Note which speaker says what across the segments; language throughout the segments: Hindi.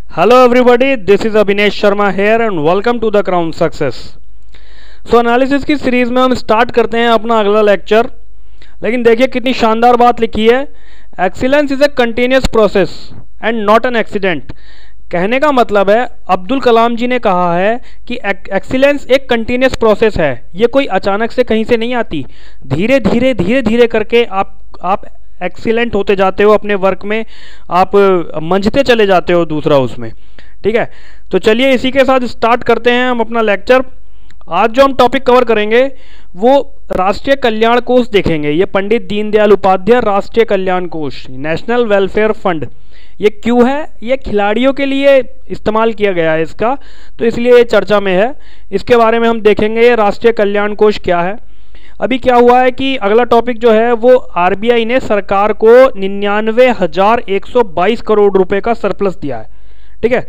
Speaker 1: Hello everybody, this is Abhinesh Sharma here and welcome to the Crown Success. So analysis की सीरीज में हम स्टार्ट करते हैं अपना अगला लेक्चर। लेकिन देखिए कितनी शानदार बात लिखी है, excellence is a continuous process and not an accident. कहने का मतलब है अब्दुल कलाम जी ने कहा है कि एक्सीलेंस एक कंटिन्यूस प्रोसेस है, ये कोई अचानक से कहीं से नहीं आती, धीरे धीरे करके आप एक्सीलेंट होते जाते हो अपने वर्क में, आप मंझते चले जाते हो दूसरा उसमें। ठीक है, तो चलिए इसी के साथ स्टार्ट करते हैं हम अपना लेक्चर। आज जो हम टॉपिक कवर करेंगे वो राष्ट्रीय कल्याण कोष देखेंगे। ये पंडित दीनदयाल उपाध्याय राष्ट्रीय कल्याण कोष, नेशनल वेलफेयर फंड। ये क्यों है? ये खिलाड़ियों के लिए इस्तेमाल किया गया है इसका, तो इसलिए ये चर्चा में है। इसके बारे में हम देखेंगे ये राष्ट्रीय कल्याण कोष क्या है। अभी क्या हुआ है कि अगला टॉपिक जो है वो आरबीआई ने सरकार को 99,122 करोड़ रुपए का सरप्लस दिया है। ठीक है,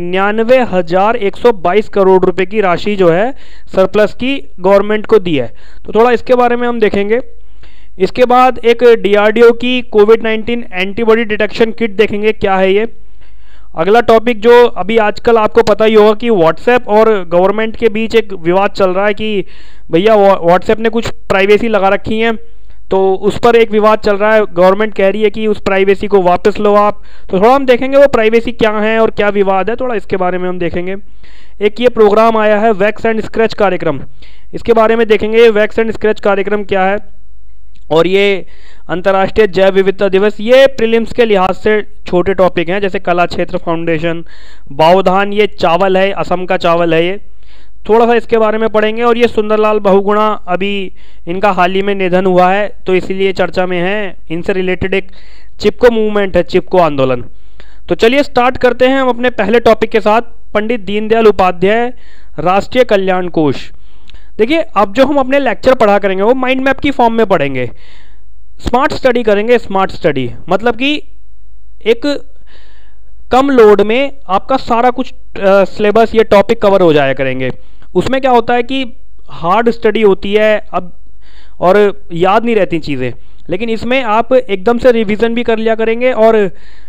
Speaker 1: 99,122 करोड़ रुपए की राशि जो है सरप्लस की गवर्नमेंट को दी है, तो थोड़ा इसके बारे में हम देखेंगे। इसके बाद एक डीआरडीओ की कोविड-19 एंटीबॉडी डिटेक्शन किट देखेंगे, क्या है ये। अगला टॉपिक जो अभी आजकल आपको पता ही होगा कि व्हाट्सएप और गवर्नमेंट के बीच एक विवाद चल रहा है कि भैया व्हाट्सएप ने कुछ प्राइवेसी लगा रखी है, तो उस पर एक विवाद चल रहा है। गवर्नमेंट कह रही है कि उस प्राइवेसी को वापस लो आप, तो थोड़ा हम देखेंगे वो प्राइवेसी क्या है और क्या विवाद है, थोड़ा इसके बारे में हम देखेंगे। एक ये प्रोग्राम आया है वैक्स एंड स्क्रैच कार्यक्रम, इसके बारे में देखेंगे वैक्स एंड स्क्रैच कार्यक्रम क्या है। और ये अंतर्राष्ट्रीय जैव विविधता दिवस, ये प्रीलिम्स के लिहाज से छोटे टॉपिक हैं, जैसे कला क्षेत्र फाउंडेशन, बावधान, ये चावल है, असम का चावल है, ये थोड़ा सा इसके बारे में पढ़ेंगे। और ये सुंदरलाल बहुगुणा, अभी इनका हाल ही में निधन हुआ है, तो इसीलिए चर्चा में है। इनसे रिलेटेड एक चिपको मूवमेंट है, चिपको आंदोलन। तो चलिए स्टार्ट करते हैं हम अपने पहले टॉपिक के साथ, पंडित दीनदयाल उपाध्याय राष्ट्रीय कल्याण कोष। देखिए अब जो हम अपने लेक्चर पढ़ा करेंगे वो माइंड मैप की फॉर्म में पढ़ेंगे, स्मार्ट स्टडी करेंगे। स्मार्ट स्टडी मतलब कि एक कम लोड में आपका सारा कुछ सिलेबस, ये टॉपिक कवर हो जाया करेंगे। उसमें क्या होता है कि हार्ड स्टडी होती है अब और याद नहीं रहती चीज़ें, लेकिन इसमें आप एकदम से रिवीजन भी कर लिया करेंगे और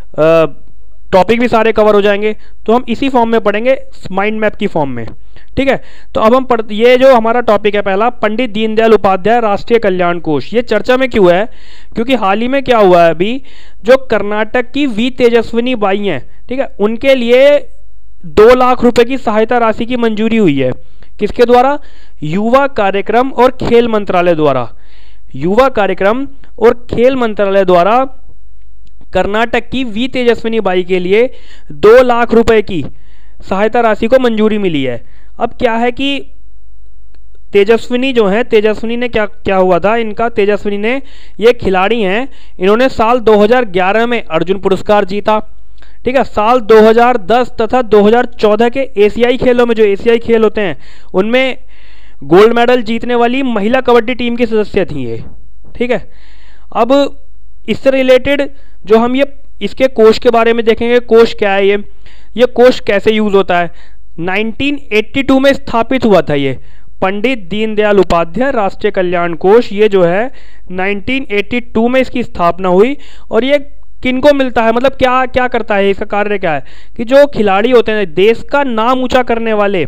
Speaker 1: टॉपिक भी सारे कवर हो जाएंगे। तो हम इसी फॉर्म में पढ़ेंगे, माइंड मैप की फॉर्म में। ठीक है, तो अब हम ये जो हमारा टॉपिक है पहला, पंडित दीनदयाल उपाध्याय राष्ट्रीय कल्याण कोष। ये चर्चा में क्यों है? क्योंकि हाल ही में क्या हुआ है, अभी जो कर्नाटक की वी तेजस्विनी बाई हैं, ठीक है, उनके लिए 2 लाख रुपए की सहायता राशि की मंजूरी हुई है। किसके द्वारा? युवा कार्यक्रम और खेल मंत्रालय द्वारा। युवा कार्यक्रम और खेल मंत्रालय द्वारा कर्नाटक की वी तेजस्विनी बाई के लिए 2 लाख रुपए की सहायता राशि को मंजूरी मिली है। अब क्या है कि तेजस्विनी जो है, तेजस्विनी ने क्या हुआ था इनका, तेजस्विनी ने, ये खिलाड़ी हैं, इन्होंने साल 2011 में अर्जुन पुरस्कार जीता। ठीक है, साल 2010 तथा 2014 के एशियाई खेलों में, जो एशियाई खेल होते हैं उनमें गोल्ड मेडल जीतने वाली महिला कबड्डी टीम की सदस्य थी ये। ठीक है, अब इससे रिलेटेड जो हम ये इसके कोष के बारे में देखेंगे, कोष क्या है, ये कोष कैसे यूज होता है। 1982 में स्थापित हुआ था ये पंडित दीनदयाल उपाध्याय राष्ट्रीय कल्याण कोष। ये जो है 1982 में इसकी स्थापना हुई। और ये किनको मिलता है, मतलब क्या क्या करता है, इसका कार्य क्या है कि जो खिलाड़ी होते हैं, देश का नाम ऊंचा करने वाले,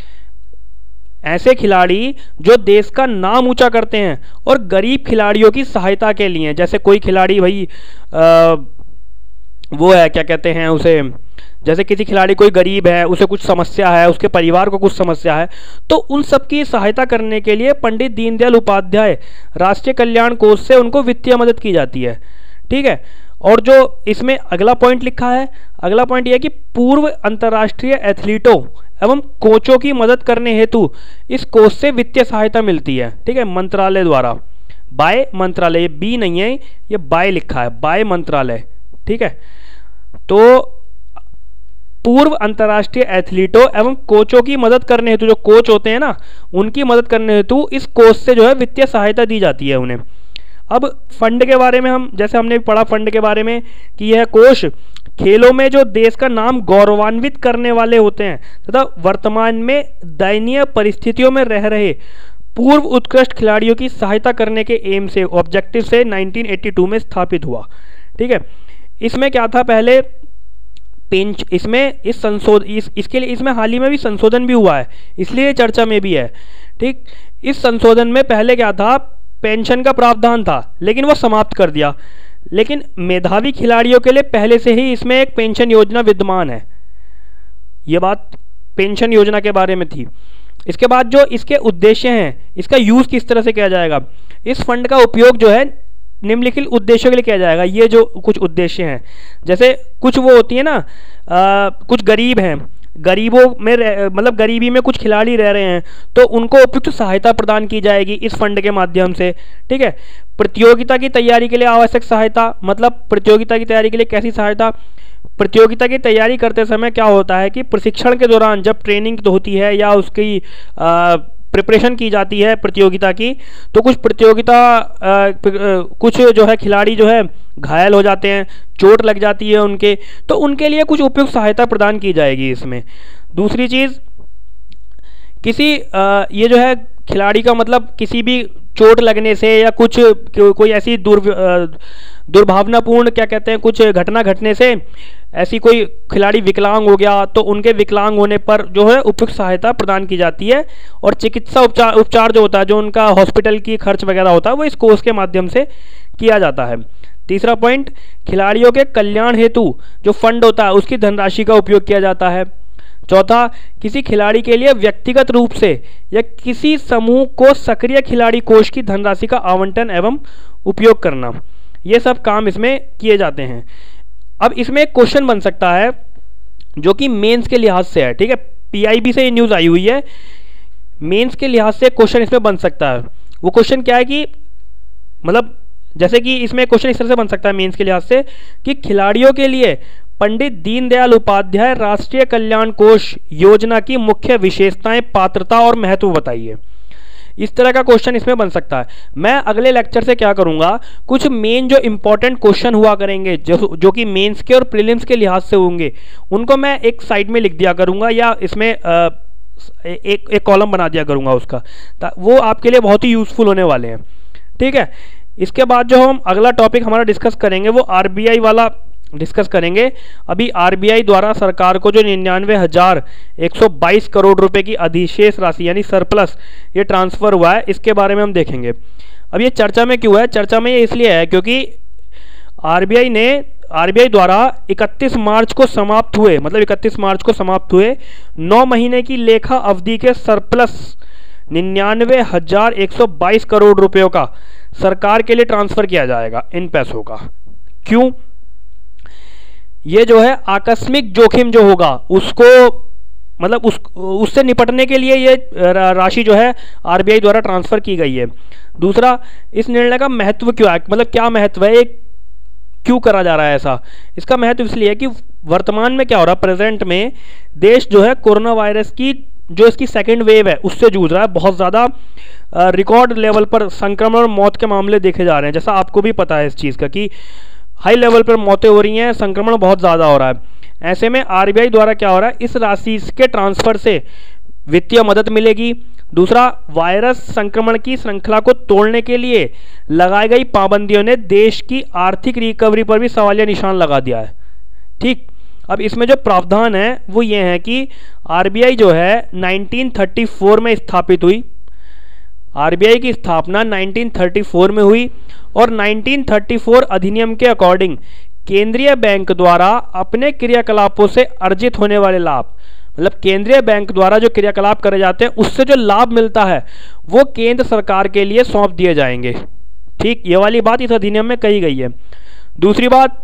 Speaker 1: ऐसे खिलाड़ी जो देश का नाम ऊंचा करते हैं और गरीब खिलाड़ियों की सहायता के लिए, जैसे कोई खिलाड़ी भाई वो है, क्या कहते हैं उसे, जैसे किसी खिलाड़ी कोई गरीब है, उसे कुछ समस्या है, उसके परिवार को कुछ समस्या है, तो उन सब की सहायता करने के लिए पंडित दीनदयाल उपाध्याय राष्ट्रीय कल्याण कोष से उनको वित्तीय मदद की जाती है। ठीक है, और जो इसमें अगला पॉइंट लिखा है, अगला पॉइंट यह है कि पूर्व अंतर्राष्ट्रीय एथलीटों एवं कोचों की मदद करने हेतु इस कोष से वित्तीय सहायता मिलती है। ठीक है, मंत्रालय द्वारा, बाय मंत्रालय, ये बी नहीं है, ये बाय लिखा है, बाय मंत्रालय। ठीक है, तो पूर्व अंतर्राष्ट्रीय एथलीटों एवं कोचों की मदद करने हेतु, जो कोच होते हैं ना, उनकी मदद करने हेतु इस कोष से जो है वित्तीय सहायता दी जाती है उन्हें। अब फंड के बारे में हम, जैसे हमने पढ़ा फंड के बारे में कि यह कोष खेलों में जो देश का नाम गौरवान्वित करने वाले होते हैं तथा वर्तमान में दयनीय परिस्थितियों में रह रहे पूर्व उत्कृष्ट खिलाड़ियों की सहायता करने के एम से, ऑब्जेक्टिव से 1982 में स्थापित हुआ। ठीक है, इसमें क्या था, पहले इसमें इसके लिए इसमें हाल ही में भी संशोधन भी हुआ है, इसलिए चर्चा में भी है। ठीक, इस संशोधन में पहले क्या था, पेंशन का प्रावधान था लेकिन वो समाप्त कर दिया, लेकिन मेधावी खिलाड़ियों के लिए पहले से ही इसमें एक पेंशन योजना विद्यमान है। ये बात पेंशन योजना के बारे में थी। इसके बाद जो इसके उद्देश्य हैं, इसका यूज़ किस तरह से किया जाएगा, इस फंड का उपयोग जो है निम्नलिखित उद्देश्यों के लिए किया जाएगा। ये जो कुछ उद्देश्य हैं, जैसे कुछ वो होती है ना, कुछ गरीब हैं, गरीबों में मतलब गरीबी में कुछ खिलाड़ी रह रहे हैं, तो उनको उपयुक्त सहायता प्रदान की जाएगी इस फंड के माध्यम से। ठीक है, प्रतियोगिता की तैयारी के लिए आवश्यक सहायता, मतलब प्रतियोगिता की तैयारी के लिए कैसी सहायता, प्रतियोगिता की तैयारी करते समय क्या होता है कि प्रशिक्षण के दौरान जब ट्रेनिंग तो होती है या उसकी प्रिपरेशन की जाती है प्रतियोगिता की, तो कुछ जो है खिलाड़ी जो है घायल हो जाते हैं, चोट लग जाती है उनके, तो उनके लिए कुछ उपयुक्त सहायता प्रदान की जाएगी इसमें। दूसरी चीज़, किसी ये जो है खिलाड़ी का मतलब किसी भी चोट लगने से या कुछ कोई ऐसी दुर्भावनापूर्ण क्या कहते हैं कुछ घटना घटने से ऐसी कोई खिलाड़ी विकलांग हो गया, तो उनके विकलांग होने पर जो है उपयुक्त सहायता प्रदान की जाती है, और चिकित्सा उपचार जो होता है, जो उनका हॉस्पिटल की खर्च वगैरह होता है, वो इस कोर्स के माध्यम से किया जाता है। तीसरा पॉइंट, खिलाड़ियों के कल्याण हेतु जो फंड होता है उसकी धनराशि का उपयोग किया जाता है। चौथा, किसी खिलाड़ी के लिए व्यक्तिगत रूप से या किसी समूह को सक्रिय खिलाड़ी कोष की धनराशि का आवंटन एवं उपयोग करना, ये सब काम इसमें किए जाते हैं। अब इसमें एक क्वेश्चन बन सकता है जो कि मेंस के लिहाज से है। ठीक है, पीआईबी से ये न्यूज़ आई हुई है, मेंस के लिहाज से क्वेश्चन इसमें बन सकता है। वो क्वेश्चन क्या है कि मतलब जैसे कि इसमें क्वेश्चन इस तरह से बन सकता है मेंस के लिहाज से कि खिलाड़ियों के लिए पंडित दीनदयाल उपाध्याय राष्ट्रीय कल्याण कोष योजना की मुख्य विशेषताएं, पात्रता और महत्व बताइए। इस तरह का क्वेश्चन इसमें बन सकता है। मैं अगले लेक्चर से क्या करूंगा, कुछ मेन जो इंपॉर्टेंट क्वेश्चन हुआ करेंगे जो कि मेंस के और प्रीलिम्स के लिहाज से होंगे, उनको मैं एक साइड में लिख दिया करूंगा या इसमें एक कॉलम बना दिया करूंगा उसका, वो आपके लिए बहुत ही यूजफुल होने वाले हैं। ठीक है, इसके बाद जो हम अगला टॉपिक हमारा डिस्कस करेंगे वो आरबीआई वाला डिस्कस करेंगे। अभी आरबीआई द्वारा सरकार को जो 99,122 करोड़ रुपए की अधिशेष राशि यानी सरप्लस ये ट्रांसफर हुआ है, इसके बारे में हम देखेंगे। अब ये चर्चा में क्यों है, चर्चा में ये इसलिए है क्योंकि आरबीआई द्वारा 31 मार्च को समाप्त हुए 9 महीने की लेखा अवधि के सरप्लस 99,122 करोड़ रुपयों का सरकार के लिए ट्रांसफर किया जाएगा इन पैसों का। क्यों, ये जो है आकस्मिक जोखिम जो होगा उसको मतलब उससे निपटने के लिए ये राशि जो है आरबीआई द्वारा ट्रांसफर की गई है। दूसरा, इस निर्णय का महत्व क्यों है, मतलब क्या महत्व है, क्यों करा जा रहा है ऐसा। इसका महत्व इसलिए है कि वर्तमान में क्या हो रहा है, प्रेजेंट में देश जो है कोरोना वायरस की जो इसकी सेकेंड वेव है उससे जूझ रहा है। बहुत ज़्यादा रिकॉर्ड लेवल पर संक्रमण और मौत के मामले देखे जा रहे हैं, जैसा आपको भी पता है इस चीज़ का कि हाई लेवल पर मौतें हो रही हैं, संक्रमण बहुत ज़्यादा हो रहा है। ऐसे में आरबीआई द्वारा क्या हो रहा है, इस राशि के ट्रांसफर से वित्तीय मदद मिलेगी। दूसरा, वायरस संक्रमण की श्रृंखला को तोड़ने के लिए लगाई गई पाबंदियों ने देश की आर्थिक रिकवरी पर भी सवालिया निशान लगा दिया है। ठीक, अब इसमें जो प्रावधान है वो ये है कि आरबीआई जो है 1934 में स्थापित हुई, आरबीआई की स्थापना 1934 में हुई और 1934 अधिनियम के अकॉर्डिंग केंद्रीय बैंक द्वारा अपने क्रियाकलापों से अर्जित होने वाले लाभ, मतलब केंद्रीय बैंक द्वारा जो क्रियाकलाप करे जाते हैं उससे जो लाभ मिलता है वो केंद्र सरकार के लिए सौंप दिए जाएंगे। ठीक, ये वाली बात इस अधिनियम में कही गई है। दूसरी बात,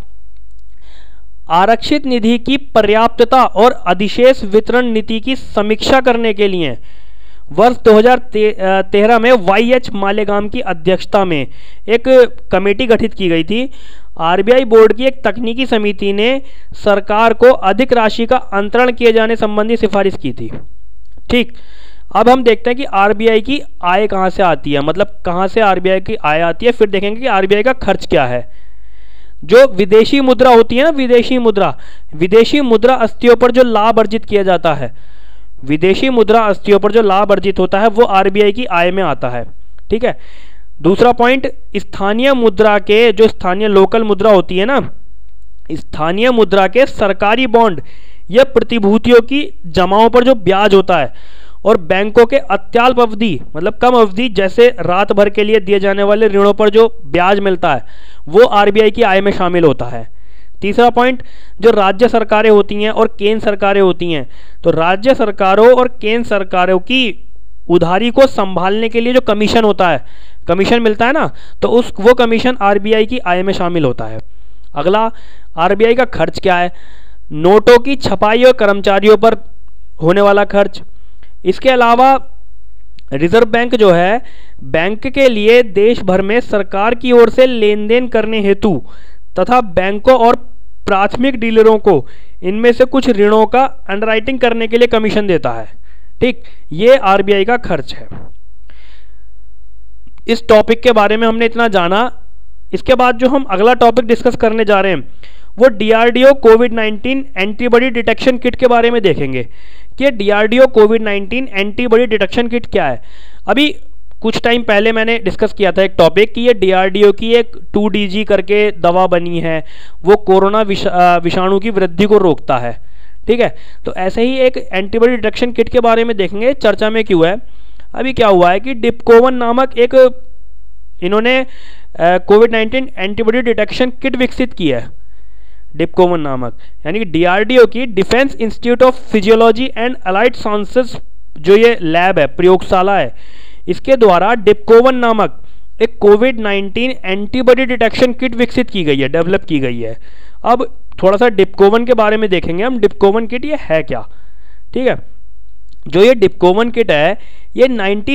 Speaker 1: आरक्षित निधि की पर्याप्तता और अधिशेष वितरण नीति की समीक्षा करने के लिए वर्ष 2013 में वाई.एच. मालेगाम की अध्यक्षता में एक कमेटी गठित की गई थी। आरबीआई बोर्ड की एक तकनीकी समिति ने सरकार को अधिक राशि का अंतरण किए जाने संबंधी सिफारिश की थी। ठीक, अब हम देखते हैं कि आरबीआई की आय कहाँ से आती है, मतलब कहाँ से आरबीआई की आय आती है, फिर देखेंगे कि आरबीआई का खर्च क्या है। जो विदेशी मुद्रा होती है ना, विदेशी मुद्रा अस्थियों पर जो लाभ अर्जित किया जाता है, विदेशी मुद्रा अस्थियों पर जो लाभ अर्जित होता है वो आरबीआई की आय में आता है। ठीक है, दूसरा पॉइंट, स्थानीय मुद्रा के जो स्थानीय लोकल मुद्रा होती है ना, स्थानीय मुद्रा के सरकारी बॉन्ड या प्रतिभूतियों की जमाओं पर जो ब्याज होता है और बैंकों के अत्यल्प अवधि मतलब कम अवधि जैसे रात भर के लिए दिए जाने वाले ऋणों पर जो ब्याज मिलता है वो आरबीआई की आय में शामिल होता है। तीसरा पॉइंट, जो राज्य सरकारें होती हैं और केंद्र सरकारें होती हैं, तो राज्य सरकारों और केंद्र सरकारों की उधारी को संभालने के लिए जो कमीशन होता है, कमीशन मिलता है ना, तो वो कमीशन आरबीआई की आय में शामिल होता है। अगला, आरबीआई का खर्च क्या है? नोटों की छपाई और कर्मचारियों पर होने वाला खर्च। इसके अलावा रिजर्व बैंक जो है बैंक के लिए देश भर में सरकार की ओर से लेन देन करने हेतु तथा बैंकों और प्राथमिक डीलरों को इनमें से कुछ ऋणों का अंडरराइटिंग करने के लिए कमीशन देता है। ठीक, ये आरबीआई का खर्च है। इस टॉपिक के बारे में हमने इतना जाना। इसके बाद जो हम अगला टॉपिक डिस्कस करने जा रहे हैं वो डीआरडीओ कोविड-19 एंटीबॉडी डिटेक्शन किट के बारे में देखेंगे कि डीआरडीओ कोविड-19 एंटीबॉडी डिटेक्शन किट क्या है। अभी कुछ टाइम पहले मैंने डिस्कस किया था एक टॉपिक कि ये डीआरडीओ की एक 2DG करके दवा बनी है, वो कोरोना विषाणु की वृद्धि को रोकता है। ठीक है, तो ऐसे ही एक एंटीबॉडी डिटेक्शन किट के बारे में देखेंगे, चर्चा में क्यों है। अभी क्या हुआ है कि डिपकोवन नामक एक इन्होंने कोविड-19 एंटीबॉडी डिटेक्शन किट विकसित की है, डिपकोवन नामक, यानी कि डीआरडीओ की defence institute of physiology and allied sciences जो ये लैब है, प्रयोगशाला है, इसके द्वारा डिपकोवन नामक एक कोविड-19 एंटीबॉडी डिटेक्शन किट विकसित की गई है, डेवलप की गई है। अब थोड़ा सा डिपकोवन के बारे में देखेंगे हम, डिपकोवन किट ये है क्या। ठीक है, जो ये डिपकोवन किट है ये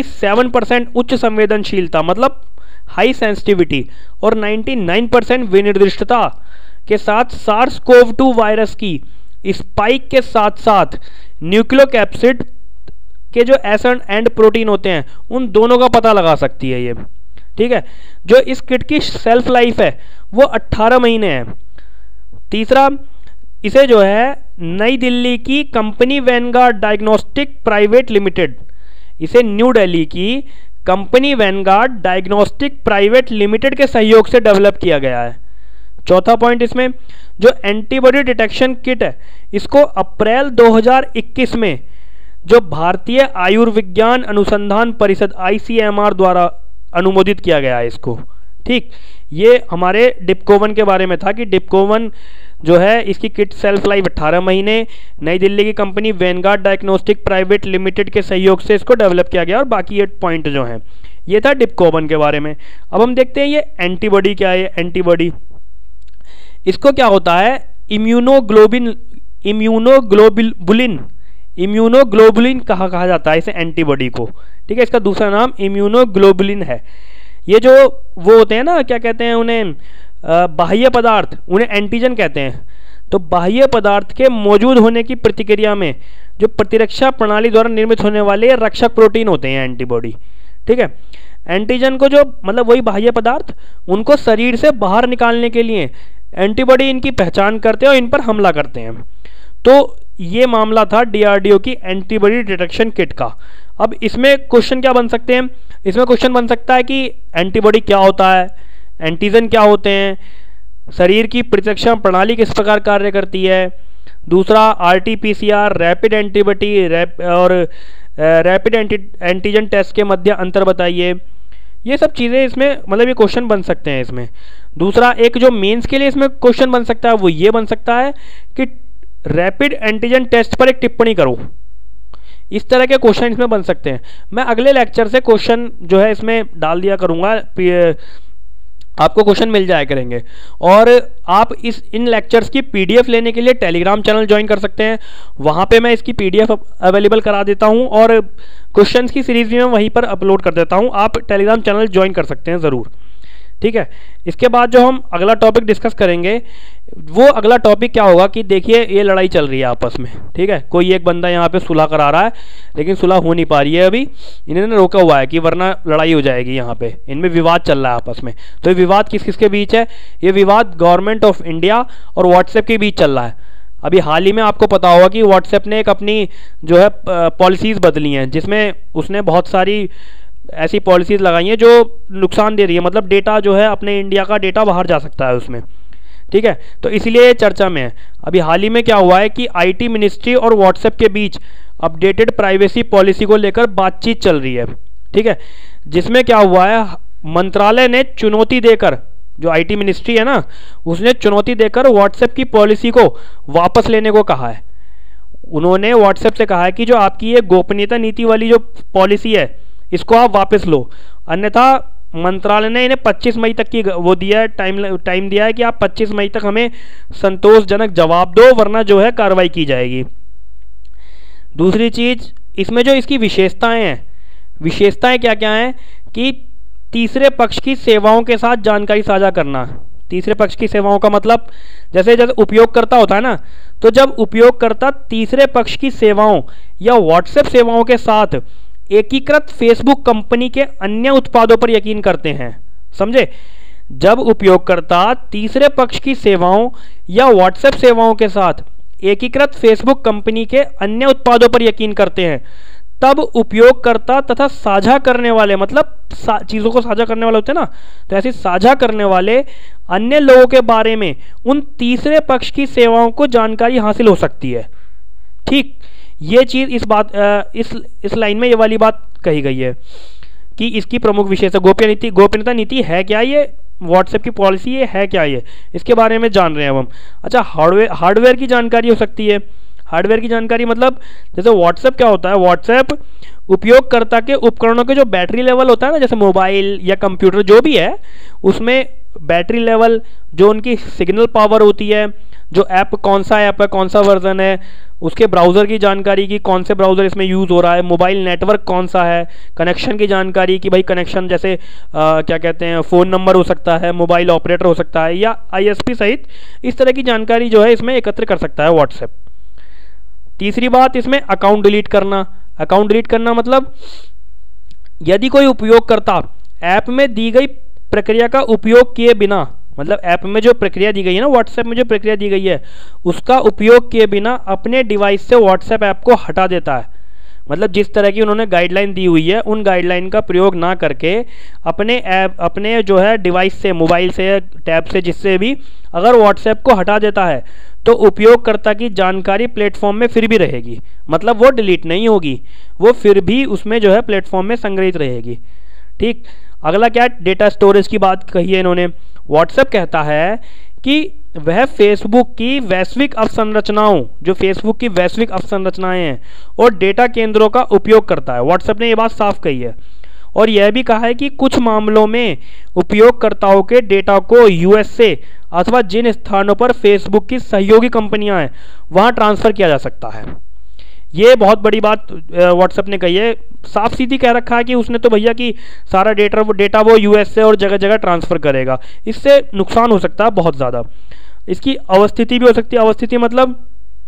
Speaker 1: 97% उच्च संवेदनशीलता मतलब हाई सेंसिटिविटी और 99% विनिर्दिष्टता के साथ सार्स-कोव-2 वायरस की स्पाइक के साथ साथ न्यूक्लियोकैप्सिड के जो एस एंड प्रोटीन होते हैं उन दोनों का पता लगा सकती है ये। ठीक है, जो इस किट की सेल्फ लाइफ है वो 18 महीने है। तीसरा, इसे जो है नई दिल्ली की company Vanguard Diagnostic Private Limited, इसे न्यू दिल्ली की company Vanguard Diagnostic Private Limited के सहयोग से डेवलप किया गया है। चौथा पॉइंट, इसमें जो एंटीबॉडी डिटेक्शन किट है इसको अप्रैल 2021 में जो भारतीय आयुर्विज्ञान अनुसंधान परिषद ICMR द्वारा अनुमोदित किया गया है इसको। ठीक, ये हमारे डिपकोवन के बारे में था कि डिपकोवन जो है इसकी किट सेल्फ लाइफ 18 महीने, नई दिल्ली की company Vanguard Diagnostic Private Limited के सहयोग से इसको डेवलप किया गया और बाकी ये पॉइंट जो हैं ये था डिपकोवन के बारे में। अब हम देखते हैं ये एंटीबॉडी क्या है। एंटीबॉडी, इसको क्या होता है, इम्यूनोग्लोबुलिन कहा जाता है इसे एंटीबॉडी को। ठीक है, इसका दूसरा नाम इम्यूनोग्लोबुलिन है। ये जो वो होते हैं ना, क्या कहते हैं उन्हें, बाह्य पदार्थ, उन्हें एंटीजन कहते हैं। तो बाह्य पदार्थ के मौजूद होने की प्रतिक्रिया में जो प्रतिरक्षा प्रणाली द्वारा निर्मित होने वाले रक्षक प्रोटीन होते हैं एंटीबॉडी। ठीक है, एंटीजन को जो मतलब वही बाह्य पदार्थ उनको शरीर से बाहर निकालने के लिए एंटीबॉडी इनकी पहचान करते हैं और इन पर हमला करते हैं। तो ये मामला था डीआरडीओ की एंटीबॉडी डिटेक्शन किट का। अब इसमें क्वेश्चन क्या बन सकते हैं, इसमें क्वेश्चन बन सकता है कि एंटीबॉडी क्या होता है, एंटीजन क्या होते हैं, शरीर की प्रतिरक्षा प्रणाली किस प्रकार कार्य करती है, दूसरा RT-PCR रैपिड एंटीबॉडी और रैपिड एंटीजन टेस्ट के मध्य अंतर बताइए। ये सब चीज़ें इसमें मतलब ये क्वेश्चन बन सकते हैं इसमें। दूसरा, एक जो मेंस के लिए इसमें क्वेश्चन बन सकता है वो ये बन सकता है कि रैपिड एंटीजन टेस्ट पर एक टिप्पणी करो। इस तरह के क्वेश्चन इसमें बन सकते हैं। मैं अगले लेक्चर से क्वेश्चन जो है इसमें डाल दिया करूँगा, आपको क्वेश्चन मिल जाया करेंगे। और आप इन लेक्चर्स की PDF लेने के लिए टेलीग्राम चैनल ज्वाइन कर सकते हैं, वहाँ पे मैं इसकी PDF अवेलेबल करा देता हूँ और क्वेश्चंस की सीरीज भी मैं वहीं पर अपलोड कर देता हूँ। आप टेलीग्राम चैनल ज्वाइन कर सकते हैं ज़रूर। ठीक है, इसके बाद जो हम अगला टॉपिक डिस्कस करेंगे वो अगला टॉपिक क्या होगा कि देखिए ये लड़ाई चल रही है आपस में। ठीक है, कोई एक बंदा यहाँ पे सुलह करा रहा है लेकिन सुलह हो नहीं पा रही है, अभी इन्होंने रोका हुआ है कि वरना लड़ाई हो जाएगी। यहाँ पे इनमें विवाद चल रहा है आपस में। तो ये विवाद किस किस के बीच है, ये विवाद गवर्नमेंट ऑफ इंडिया और व्हाट्सएप के बीच चल रहा है। अभी हाल ही में आपको पता होगा कि व्हाट्सएप ने एक अपनी जो है पॉलिसीज़ बदली हैं, जिसमें उसने बहुत सारी ऐसी पॉलिसीज़ लगाई हैं जो नुकसान दे रही है, मतलब डेटा जो है अपने इंडिया का डेटा बाहर जा सकता है उसमें। ठीक है, तो इसलिए चर्चा में है। अभी हाल ही में क्या हुआ है कि आईटी मिनिस्ट्री और व्हाट्सएप के बीच अपडेटेड प्राइवेसी पॉलिसी को लेकर बातचीत चल रही है, ठीक है, जिसमें क्या हुआ है, मंत्रालय ने चुनौती देकर, जो आईटी मिनिस्ट्री है ना, उसने चुनौती देकर व्हाट्सएप की पॉलिसी को वापस लेने को कहा है। उन्होंने व्हाट्सएप से कहा है कि जो आपकी ये गोपनीयता नीति वाली जो पॉलिसी है इसको आप वापस लो, अन्यथा मंत्रालय ने इन्हें 25 मई तक की वो दिया है, टाइम दिया है कि आप 25 मई तक हमें संतोषजनक जवाब दो, वरना जो है कार्रवाई की जाएगी। दूसरी चीज इसमें जो इसकी विशेषताएं हैं, विशेषताएं क्या क्या हैं कि तीसरे पक्ष की सेवाओं के साथ जानकारी साझा करना। तीसरे पक्ष की सेवाओं का मतलब जैसे उपयोगकर्ता होता है ना, तो जब उपयोगकर्ता तीसरे पक्ष की सेवाओं या व्हाट्सएप सेवाओं के साथ एकीकृत फेसबुक कंपनी के अन्य उत्पादों पर यकीन करते हैं, समझे, जब उपयोगकर्ता तीसरे पक्ष की सेवाओं या व्हाट्सएप सेवाओं के साथ एकीकृत फेसबुक कंपनी के अन्य उत्पादों पर यकीन करते हैं, तब उपयोगकर्ता तथा साझा करने वाले, मतलब चीज़ों को साझा करने वाले होते हैं ना, तो ऐसे साझा करने वाले अन्य लोगों के बारे में उन तीसरे पक्ष की सेवाओं को जानकारी हासिल हो सकती है। ठीक, ये चीज़ इस लाइन में ये वाली बात कही गई है कि इसकी प्रमुख विशेषता गोपनीयता नीति है क्या, ये व्हाट्सएप की पॉलिसी ये है क्या, ये इसके बारे में जान रहे हैं अब हम। अच्छा, हार्डवेयर की जानकारी हो सकती है। हार्डवेयर की जानकारी मतलब जैसे व्हाट्सएप क्या होता है, व्हाट्सएप उपयोगकर्ता के उपकरणों के जो बैटरी लेवल होता है ना, जैसे मोबाइल या कंप्यूटर जो भी है, उसमें बैटरी लेवल, जो उनकी सिग्नल पावर होती है, जो ऐप कौन सा ऐप है, कौन सा वर्जन है, उसके ब्राउज़र की जानकारी की कौन से ब्राउज़र इसमें यूज़ हो रहा है, मोबाइल नेटवर्क कौन सा है, कनेक्शन की जानकारी कि भाई कनेक्शन जैसे क्या कहते हैं, फ़ोन नंबर हो सकता है, मोबाइल ऑपरेटर हो सकता है, या आईएसपी सहित इस तरह की जानकारी जो है इसमें एकत्र कर सकता है व्हाट्सएप। तीसरी बात इसमें अकाउंट डिलीट करना। अकाउंट डिलीट करना मतलब यदि कोई उपयोगकर्ता ऐप में दी गई प्रक्रिया का उपयोग किए बिना, मतलब ऐप में जो प्रक्रिया दी गई है ना, व्हाट्सएप में जो प्रक्रिया दी गई है, उसका उपयोग किए बिना अपने डिवाइस से व्हाट्सएप ऐप को हटा देता है, मतलब जिस तरह की उन्होंने गाइडलाइन दी हुई है उन गाइडलाइन का प्रयोग ना करके अपने जो है डिवाइस से, मोबाइल से, टैब से, जिससे भी अगर व्हाट्सएप को हटा देता है तो उपयोगकर्ता की जानकारी प्लेटफॉर्म में फिर भी रहेगी, मतलब वो डिलीट नहीं होगी, वो फिर भी उसमें जो है प्लेटफॉर्म में संग्रहित रहेगी। ठीक, अगला क्या, डेटा स्टोरेज की बात कही है इन्होंने। व्हाट्सएप कहता है कि वह फेसबुक की वैश्विक अवसंरचनाओं, जो फेसबुक की वैश्विक अवसंरचनाएं हैं और डेटा केंद्रों का उपयोग करता है। व्हाट्सएप ने ये बात साफ कही है और यह भी कहा है कि कुछ मामलों में उपयोगकर्ताओं के डेटा को यूएस से अथवा जिन स्थानों पर फेसबुक की सहयोगी कंपनियां हैं वहां ट्रांसफर किया जा सकता है। ये बहुत बड़ी बात व्हाट्सएप ने कही है, साफ सीधी कह रखा है कि उसने तो भैया कि सारा डेटा वो यूएस से और जगह जगह ट्रांसफर करेगा, इससे नुकसान हो सकता है बहुत ज़्यादा। इसकी अवस्थिति भी हो सकती है। अवस्थिति मतलब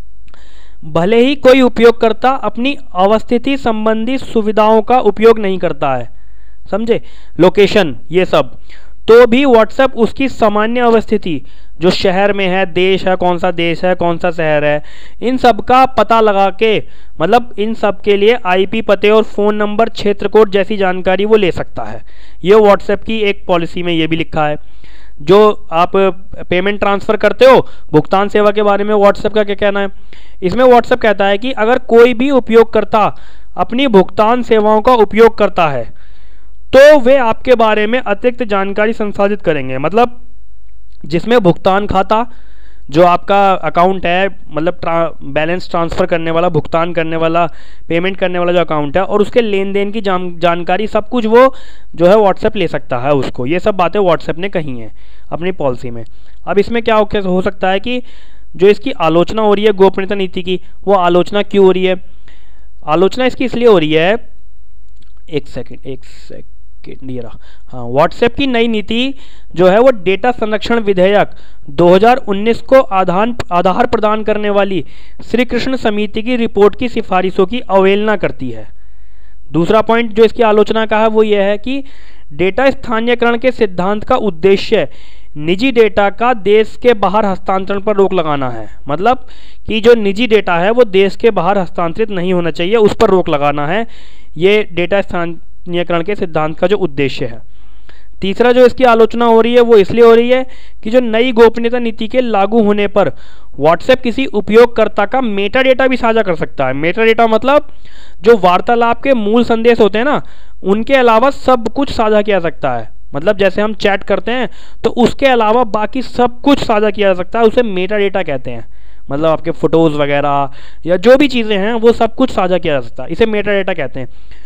Speaker 1: भले ही कोई उपयोगकर्ता अपनी अवस्थिति संबंधी सुविधाओं का उपयोग नहीं करता है, समझे, लोकेशन ये सब, तो भी व्हाट्सएप उसकी सामान्य अवस्थिति, जो शहर में है, देश है, कौन सा देश है, कौन सा शहर है, इन सब का पता लगा के, मतलब इन सब के लिए आईपी पते और फ़ोन नंबर, क्षेत्र कोड जैसी जानकारी वो ले सकता है। ये व्हाट्सएप की एक पॉलिसी में ये भी लिखा है। जो आप पेमेंट ट्रांसफ़र करते हो, भुगतान सेवा के बारे में व्हाट्सएप का क्या कहना है, इसमें व्हाट्सएप कहता है कि अगर कोई भी उपयोगकर्ता अपनी भुगतान सेवाओं का उपयोग करता है तो वे आपके बारे में अतिरिक्त जानकारी संसाधित करेंगे, मतलब जिसमें भुगतान खाता, जो आपका अकाउंट है, मतलब बैलेंस ट्रांसफ़र करने वाला, भुगतान करने वाला, पेमेंट करने वाला जो अकाउंट है, और उसके लेन देन की जानकारी, सब कुछ वो जो है व्हाट्सएप ले सकता है उसको। ये सब बातें व्हाट्सएप ने कही हैं अपनी पॉलिसी में। अब इसमें क्या हो सकता है कि जो इसकी आलोचना हो रही है गोपनीयता नीति की, वो आलोचना क्यों हो रही है? आलोचना इसकी इसलिए हो रही है, एक सेकेंड ये रहा, हाँ, व्हाट्सएप की नई नीति जो है वो डेटा संरक्षण विधेयक 2019 को आधार प्रदान करने वाली श्री कृष्ण समिति की रिपोर्ट की सिफारिशों की अवहेलना करती है। दूसरा पॉइंट जो इसकी आलोचना का है वो यह है कि डेटा स्थानीयकरण के सिद्धांत का उद्देश्य निजी डेटा का देश के बाहर हस्तांतरण पर रोक लगाना है, मतलब कि जो निजी डेटा है वो देश के बाहर हस्तांतरित नहीं होना चाहिए, उस पर रोक लगाना है। ये डेटा स्थानीयकरण के सिद्धांत का जो उद्देश्य है। तीसरा जो इसकी आलोचना हो रही है वो इसलिए हो रही है कि जो नई गोपनीयता नीति के लागू होने पर व्हाट्सएप किसी उपयोगकर्ता का मेटा डेटा भी साझा कर सकता है। मेटा डेटा मतलब जो वार्तालाप के मूल संदेश होते हैं ना, उनके अलावा सब कुछ साझा किया जा सकता है। मतलब जैसे हम चैट करते हैं तो उसके अलावा बाकी सब कुछ साझा किया जा सकता है, उसे मेटा डेटा कहते हैं। मतलब आपके फोटोज़ वगैरह या जो भी चीज़ें हैं वो सब कुछ साझा किया जा सकता है, इसे मेटा डेटा कहते हैं।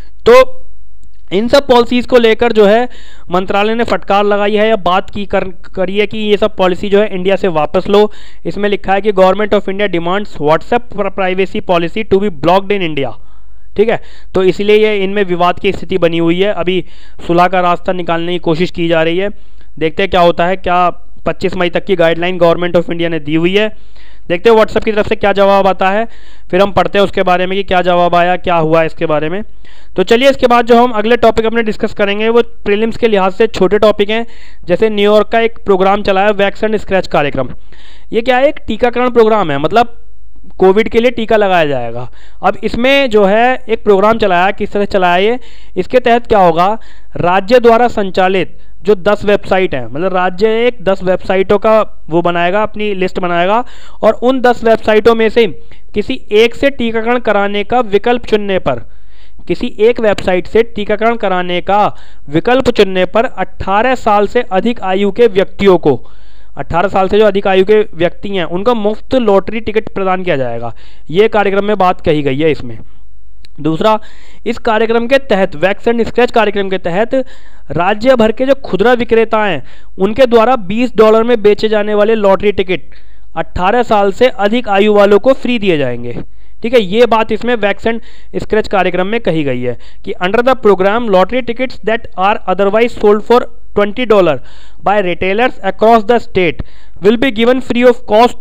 Speaker 1: तो इन सब पॉलिसीज़ को लेकर जो है मंत्रालय ने फटकार लगाई है या बात करी है कि ये सब पॉलिसी जो है इंडिया से वापस लो। इसमें लिखा है कि government of India demands WhatsApp privacy policy to be blocked in India. ठीक है, तो इसलिए ये इनमें विवाद की स्थिति बनी हुई है। अभी सुलह का रास्ता निकालने की कोशिश की जा रही है, देखते हैं क्या होता है। क्या 25 मई तक की गाइडलाइन गवर्नमेंट ऑफ इंडिया ने दी हुई है, देखते हैं व्हाट्सएप की तरफ से क्या जवाब आता है, फिर हम पढ़ते हैं उसके बारे में कि क्या जवाब आया, क्या हुआ इसके बारे में। तो चलिए इसके बाद जो हम अगले टॉपिक अपने डिस्कस करेंगे वो प्रीलिम्स के लिहाज से छोटे टॉपिक हैं। जैसे न्यूयॉर्क का एक प्रोग्राम चला है वैक्स एंड स्क्रैच कार्यक्रम। ये क्या है, एक टीकाकरण प्रोग्राम है, मतलब कोविड के लिए टीका लगाया जाएगा। अब इसमें जो है एक प्रोग्राम चलाया, किस तरह चलाया ये, इसके तहत क्या होगा, राज्य द्वारा संचालित जो 10 वेबसाइट हैं, मतलब राज्य एक 10 वेबसाइटों का वो बनाएगा, अपनी लिस्ट बनाएगा, और उन 10 वेबसाइटों में से किसी एक से टीकाकरण कराने का विकल्प चुनने पर, किसी एक वेबसाइट से टीकाकरण कराने का विकल्प चुनने पर 18 साल से अधिक आयु के व्यक्तियों को, 18 साल से जो अधिक आयु के व्यक्ति हैं उनको मुफ्त लॉटरी टिकट प्रदान किया जाएगा। ये कार्यक्रम में बात कही गई है इसमें। दूसरा, इस कार्यक्रम के तहत वैक्स एंड स्क्रैच कार्यक्रम के तहत राज्य भर के जो खुदरा विक्रेता हैं उनके द्वारा $20 में बेचे जाने वाले लॉटरी टिकट 18 साल से अधिक आयु वालों को फ्री दिए जाएंगे। ठीक है, ये बात इसमें वैक्स एंड स्क्रैच कार्यक्रम में कही गई है कि under the program lottery tickets that are otherwise sold for $20 by retailers across the state will be given free of cost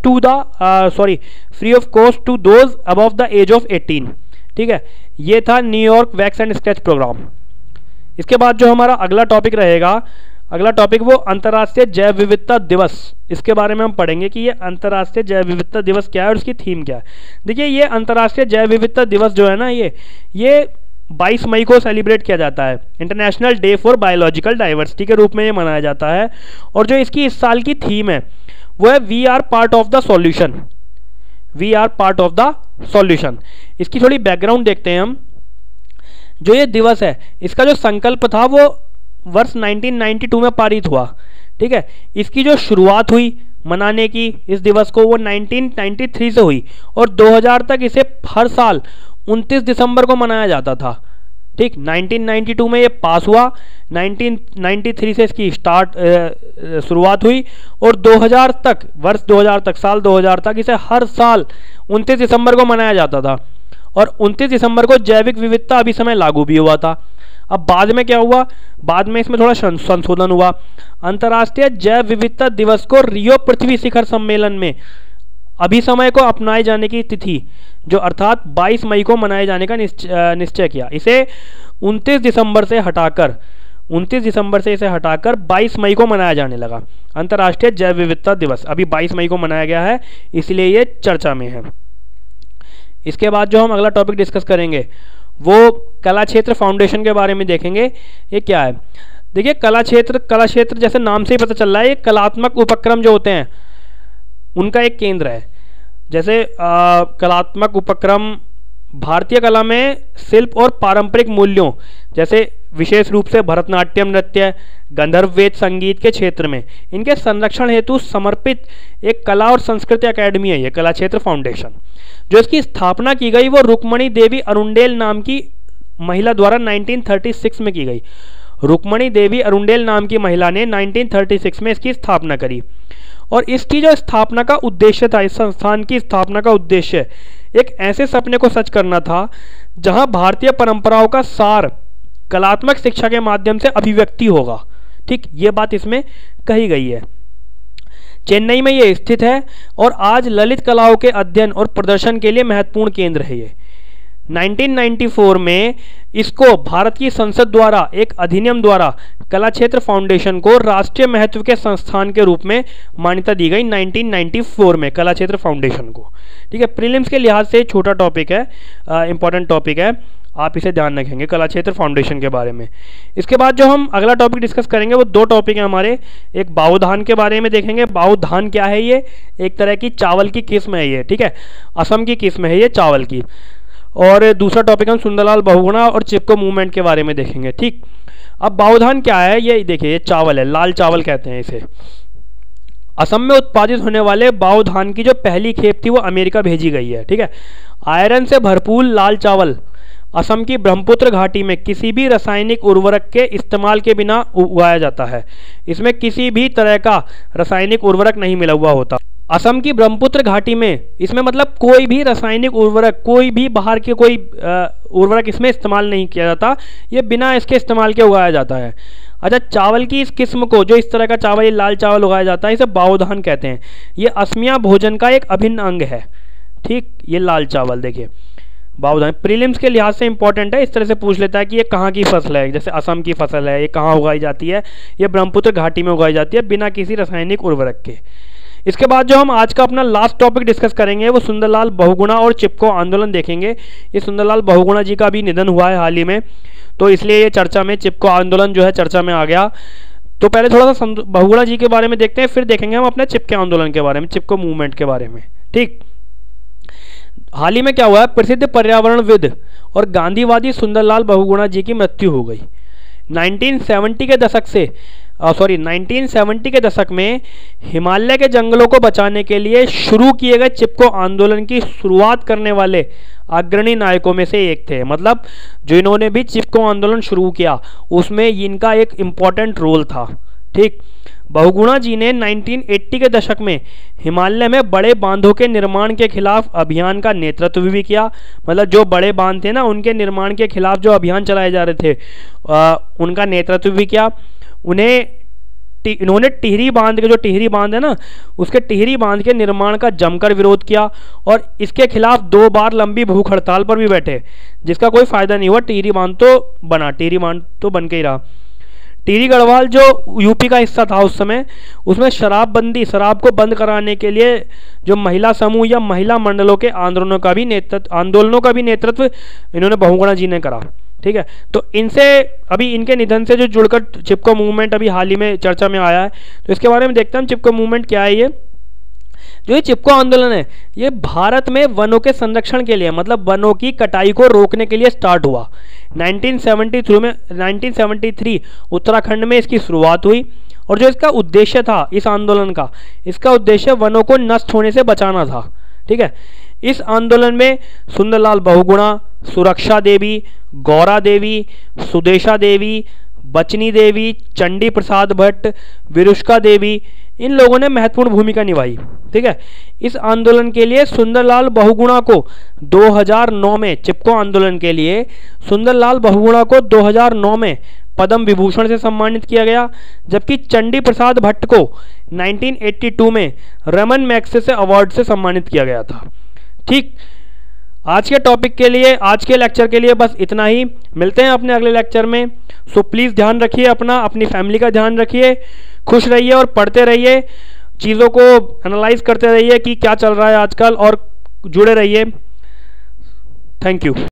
Speaker 1: to those above the age of 18। ठीक है, ये था New York wax and scratch programme. इसके बाद जो हमारा अगला टॉपिक रहेगा, अगला टॉपिक वो अंतर्राष्ट्रीय जैव विविधता दिवस। इसके बारे में हम पढ़ेंगे कि ये अंतर्राष्ट्रीय जैव विविधता दिवस क्या है और इसकी थीम क्या है। देखिए, ये अंतर्राष्ट्रीय जैव विविधता दिवस जो है ना, ये 22 मई को सेलिब्रेट किया जाता है। International day for biological diversity के रूप में ये मनाया जाता है। और जो इसकी इस साल की थीम है वो है we are part of the solution. We are part of the solution. इसकी थोड़ी बैकग्राउंड देखते हैं हम। जो ये दिवस है इसका जो संकल्प था वो वर्ष 1992 में पारित हुआ। ठीक है, इसकी जो शुरुआत हुई मनाने की इस दिवस को वो 1993 से हुई और 2000 तक इसे हर साल 29 दिसंबर को मनाया जाता था। ठीक, 1992 में ये पास हुआ, 1993 से इसकी शुरुआत हुई और 2000 तक, वर्ष 2000 तक, साल 2000 तक इसे हर साल 29 दिसंबर को मनाया जाता था। और 29 दिसंबर को जैविक विविधता अभी समय लागू भी हुआ था। अब बाद में क्या हुआ, बाद में इसमें थोड़ा संशोधन हुआ। अंतर्राष्ट्रीय जैव विविधता दिवस को रियो पृथ्वी शिखर सम्मेलन में अभिसमय को अपनाए जाने की तिथि जो अर्थात 22 मई को मनाए जाने का निश्चय किया। इसे 29 दिसंबर से हटाकर 22 मई को मनाया जाने लगा। अंतर्राष्ट्रीय जैव विविधता दिवस अभी 22 मई को मनाया गया है, इसलिए ये चर्चा में है। इसके बाद जो हम अगला टॉपिक डिस्कस करेंगे वो कला क्षेत्र फाउंडेशन के बारे में देखेंगे। ये क्या है, देखिए कला क्षेत्र जैसे नाम से ही पता चल रहा है, ये कलात्मक उपक्रम जो होते हैं उनका एक केंद्र है। जैसे कलात्मक उपक्रम भारतीय कला में शिल्प और पारंपरिक मूल्यों जैसे विशेष रूप से भरतनाट्यम नृत्य, गंधर्व वेद संगीत के क्षेत्र में इनके संरक्षण हेतु समर्पित एक कला और संस्कृति अकेडमी है ये कला क्षेत्र फाउंडेशन। जो इसकी स्थापना की गई वो रुक्मणी देवी अरुंडेल नाम की महिला द्वारा 1936 में की गई। रुक्मणी देवी अरुंडेल नाम की महिला ने 1936 में इसकी स्थापना करी। और इसकी जो स्थापना का उद्देश्य था, इस संस्थान की स्थापना का उद्देश्य एक ऐसे सपने को सच करना था जहां भारतीय परंपराओं का सार कलात्मक शिक्षा के माध्यम से अभिव्यक्ति होगा। ठीक, ये बात इसमें कही गई है। चेन्नई में ये स्थित है और आज ललित कलाओं के अध्ययन और प्रदर्शन के लिए महत्वपूर्ण केंद्र है ये। 1994 में इसको भारत की संसद द्वारा एक अधिनियम द्वारा कला क्षेत्र फाउंडेशन को राष्ट्रीय महत्व के संस्थान के रूप में मान्यता दी गई 1994 में कला क्षेत्र फाउंडेशन को। ठीक है, प्रीलिम्स के लिहाज से छोटा टॉपिक है, इंपॉर्टेंट टॉपिक है। आप इसे ध्यान रखेंगे कलाक्षेत्र फाउंडेशन के बारे में। इसके बाद जो हम अगला टॉपिक डिस्कस करेंगे वो 2 टॉपिक हैं हमारे। एक बाऊ धान के बारे में देखेंगे। बाऊ धान क्या है, ये एक तरह की चावल की किस्म है ये, ठीक है, असम की किस्म है ये चावल की। और दूसरा टॉपिक हम सुंदरलाल बहुगुणा और चिपको मूवमेंट के बारे में देखेंगे, ठीक। अब बाऊ धान क्या है, ये देखिए ये चावल है, लाल चावल कहते हैं इसे। असम में उत्पादित होने वाले बाऊ धान की जो पहली खेप थी वो अमेरिका भेजी गई है, ठीक है। आयरन से भरपूर लाल चावल असम की ब्रह्मपुत्र घाटी में किसी भी रासायनिक उर्वरक के इस्तेमाल के बिना उगाया जाता है। इसमें किसी भी तरह का रासायनिक उर्वरक नहीं मिला हुआ होता। असम की ब्रह्मपुत्र घाटी में इसमें मतलब कोई भी रासायनिक उर्वरक, कोई भी बाहर के कोई उर्वरक इसमें इस्तेमाल नहीं किया जाता, ये बिना इसके इस्तेमाल के उगाया जाता है। अच्छा, चावल की इस किस्म को, जो इस तरह का चावल, ये लाल चावल उगाया जाता है, इसे बाऊ धान कहते हैं। ये असमिया भोजन का एक अभिन्न अंग है, ठीक। ये लाल चावल देखिए बाऊ धान प्रीलिम्स के लिहाज से इंपॉर्टेंट है, इस तरह से पूछ लेता है कि ये कहाँ की फसल है, जैसे असम की फसल है, ये कहाँ उगाई जाती है, ये ब्रह्मपुत्र घाटी में उगाई जाती है बिना किसी रासायनिक उर्वरक के। इसके बाद जो हम आज का अपना लास्ट टॉपिक डिस्कस करेंगे वो सुंदरलाल बहुगुणा और चिपको आंदोलन देखेंगे। ये सुंदरलाल बहुगुणा जी का भी निधन हुआ है हाल ही में, तो इसलिए ये चर्चा में, चिपको आंदोलन जो है चर्चा में आ गया। तो पहले थोड़ा सा बहुगुणा जी के बारे में देखते हैं, फिर देखेंगे हम अपने चिपके आंदोलन के बारे में, चिपको मूवमेंट के बारे में, ठीक। हाल ही में क्या हुआ है, प्रसिद्ध पर्यावरणविद और गांधीवादी सुंदरलाल बहुगुणा जी की मृत्यु हो गई। 1970 के दशक में हिमालय के जंगलों को बचाने के लिए शुरू किए गए चिपको आंदोलन की शुरुआत करने वाले अग्रणी नायकों में से एक थे। मतलब जो इन्होंने भी चिपको आंदोलन शुरू किया उसमें इनका एक इम्पॉर्टेंट रोल था, ठीक। बहुगुणा जी ने 1980 के दशक में हिमालय में बड़े बांधों के निर्माण के खिलाफ अभियान का नेतृत्व भी किया। मतलब जो बड़े बांध थे ना, उनके निर्माण के खिलाफ जो अभियान चलाए जा रहे थे उनका नेतृत्व भी किया। इन्होंने टिहरी बांध के, जो टिहरी बांध है ना, उसके टिहरी बांध के निर्माण का जमकर विरोध किया और इसके खिलाफ 2 बार लंबी भूख हड़ताल पर भी बैठे, जिसका कोई फायदा नहीं हुआ। टिहरी बांध तो बना, टिहरी बांध तो बन के ही रहा। टिहरी गढ़वाल जो यूपी का हिस्सा था उस समय, उसमें शराब को बंद कराने के लिए जो महिला समूह या महिला मंडलों के आंदोलनों का भी नेतृत्व इन्होंने बहुगुणा जी ने करा, ठीक है। तो इनसे अभी इनके निधन से जो जुड़कर चिपको मूवमेंट अभी हाल ही में चर्चा में आया है, तो इसके बारे में देखते हैं हम चिपको मूवमेंट क्या है। ये चिपको आंदोलन है, ये भारत में वनों के संरक्षण के लिए, मतलब वनों की कटाई को रोकने के लिए स्टार्ट हुआ। 1973 उत्तराखंड में इसकी शुरुआत हुई और जो इसका उद्देश्य था इस आंदोलन का, इसका उद्देश्य वनों को नष्ट होने से बचाना था, ठीक है। इस आंदोलन में सुंदरलाल बहुगुणा, सुरक्षा देवी, गौरा देवी, सुदेशा देवी, बचनी देवी, चंडी प्रसाद भट्ट, विरुष्का देवी, इन लोगों ने महत्वपूर्ण भूमिका निभाई, ठीक है। इस आंदोलन के लिए सुंदरलाल बहुगुणा को 2009 में, चिपको आंदोलन के लिए सुंदरलाल बहुगुणा को 2009 में पद्म विभूषण से सम्मानित किया गया, जबकि चंडी प्रसाद भट्ट को 1982 में रमन मैग्सेसे अवार्ड से सम्मानित किया गया था, ठीक। आज के टॉपिक के लिए, आज के लेक्चर के लिए बस इतना ही। मिलते हैं अपने अगले लेक्चर में। सो प्लीज़ ध्यान रखिए अपनी फैमिली का ध्यान रखिए, खुश रहिए और पढ़ते रहिए, चीज़ों को एनालाइज करते रहिए कि क्या चल रहा है आजकल, और जुड़े रहिए। Thank you.